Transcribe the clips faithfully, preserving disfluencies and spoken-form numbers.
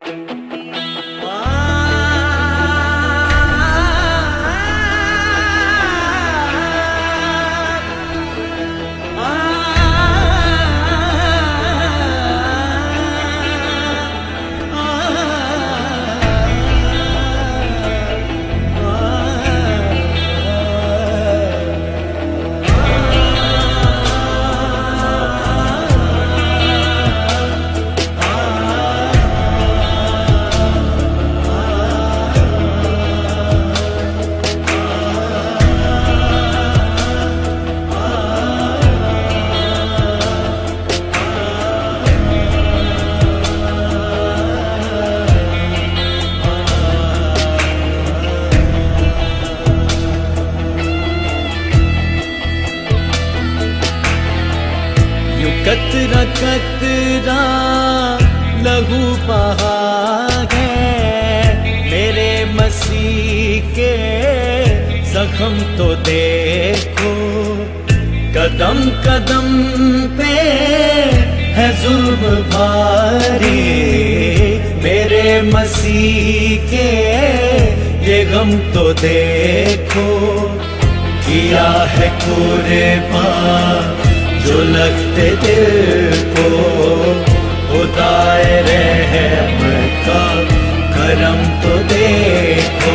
कतरा कतरा लहू बहा है मेरे मसीह के जख्म तो देखो, कदम कदम पे है जुल्म भारी मेरे मसीह के ये गम तो देखो। किया है कुर्बान जो लगते दिल को, खुदाए रहम का करम तो देखो।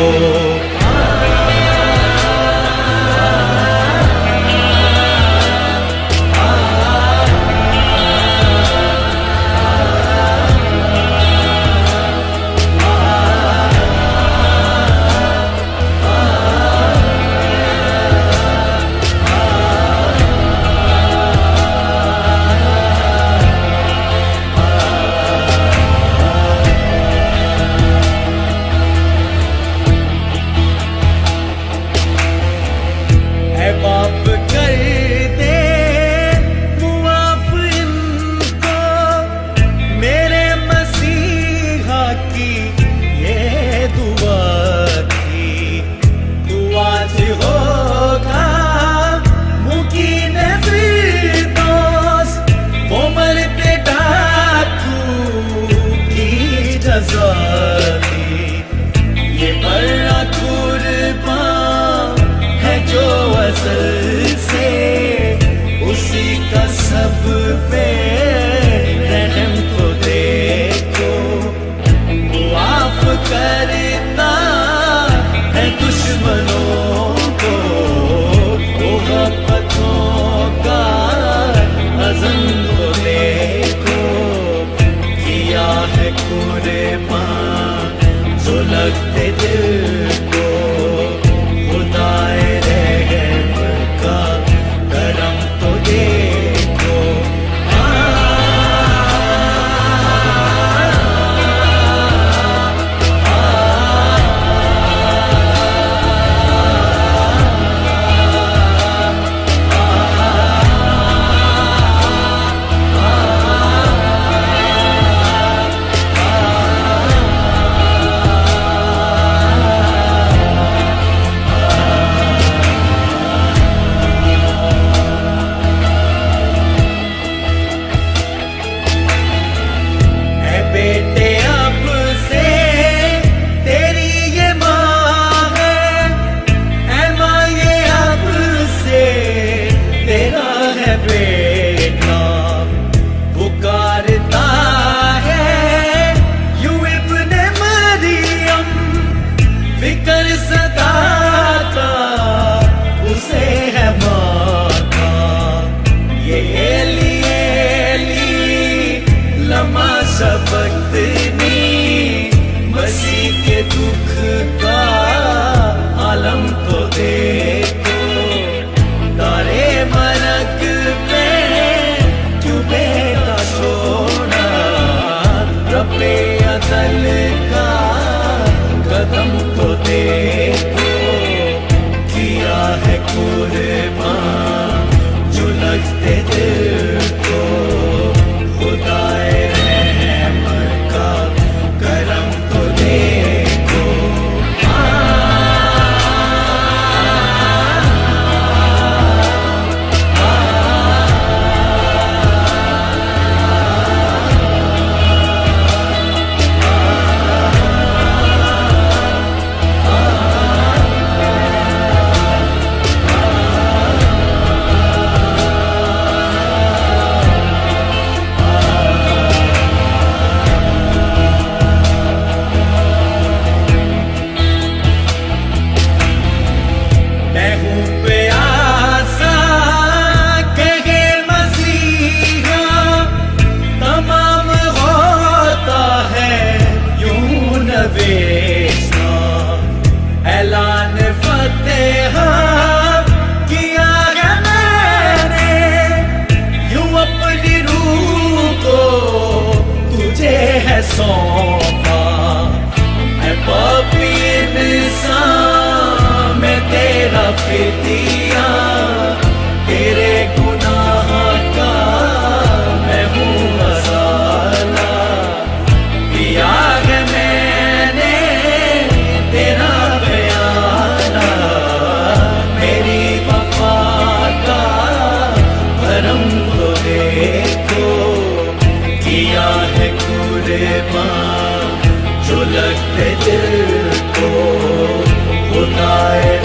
ये बड़ा कुर्बान है जो असल से उसी का सब पे रहम तो देखो। माफ करता है दुश्मनों को, मोहब्बतों का अज़म तो देखो। किया है कुर्बान जो लगते दिल को, खुदाए रहम का करम तो देखो। बेटे अब से तेरी ये माँ है, ऐ माँ ये अब से तेरा है बेटा। पुकारता है यू इब्ने मरियम, फिक्र सदा का उसे है माँ का। ये एली एली लमा सबक्तनी, मसीह के दुख का आलम तो देखो। तारे मरक पे क्यों बेटा सोना, रब्बे अदल का कदम तो देखो। किया है कुर्बान जो लगते दिल को, खुदाए रहम का करम तो देखो। बेतिया तेरे गुनाह का मैं हूँ हसाना। पिया है मैंने तेरा बयाना, मेरी वफा का भरम तो देखो, किया है कुर्बान जो लगते दिल को खुदाए